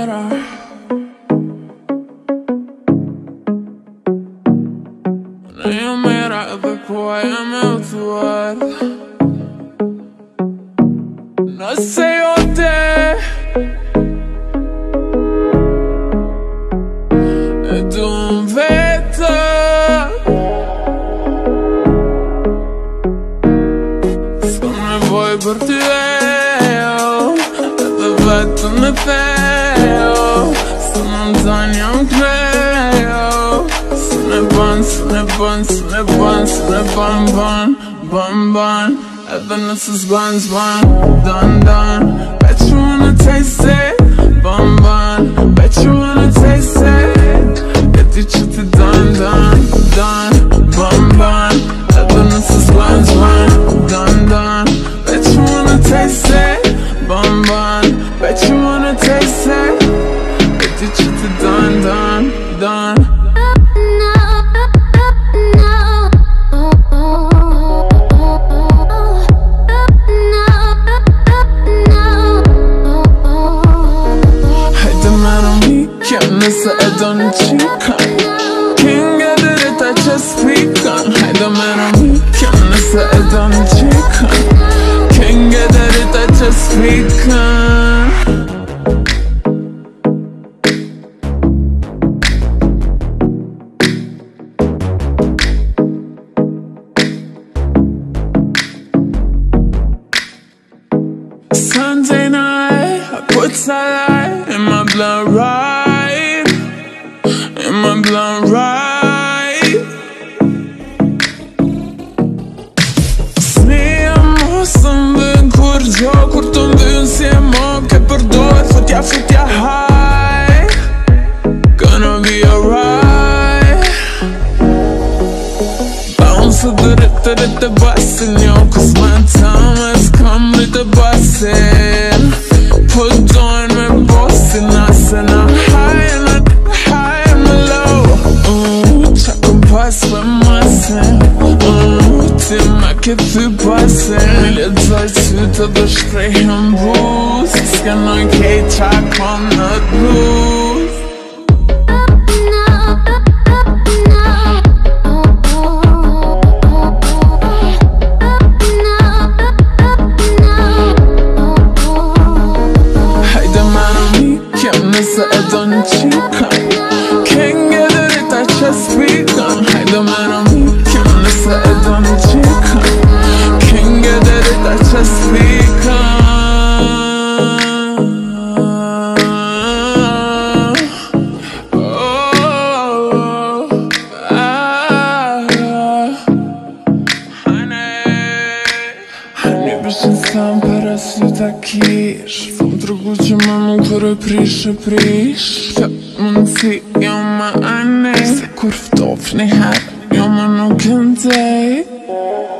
mera. Në jo mera edhe koha jam e utuar. Nëse jo te e du më vetë, s'kam nevoj për ty edhe vetëm me theo. Së në më zanë jam krejo, së në ban, së në ban, së në ban, së në ban, ban, ban, ban. Edhe nëse s'ban, s'ban, dan, dan. Bet you wanna taste it, ban, ban. Bet you wanna taste it. Jeti që ti dan, dan, dan, ban, ban. Edhe nëse s'ban, s'ban, dan, dan. Bet you wanna taste it, ban, ban. Bet you wanna taste it. Jeti që ti dan, dan, dan. Nëse e do në qikan, can't get it if I just speak on. Hajde me në mikën, nëse e do në qikan, can't get it if I just speak on. Sunday night, I put salad in my blood right, in my blood right. Sneja mosëm dhe kur gjo, kur të mbynë si e mo ke përdoj, futja high, gonna be alright. Bounce të rritë basin, jo, cause my time has come rritë basin. Put on me bossin, nasen I'm high and low. Qa kom pas për masin, ti ma ke ty pasin. Mi ledzoj sytë dhe shtrejhën bus, s'kenoj kej qa kom në blues. Nëse e do në qikan, can't get it if I just speak on. Hajde me në mikën, nëse e do në qikan, can't get it if I just speak on. Honey, bëshin sa më para sy ta kish, Trgu që më nuk kërë prish Kjo mundësi jo më anej, se kur ftof një herë, jo më nuk këndej.